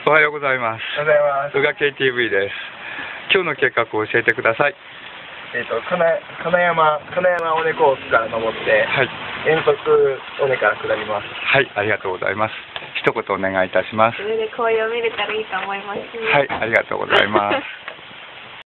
おはようございます。 おはようございます。 宇賀 KTV です。今日の計画を教えてください。 金山尾根コースから登って、 はい。 遠足尾根から下ります。 はい、ありがとうございます。一言お願いいたします。 それで紅葉を見れたらいいと思います。 はい、ありがとうございます。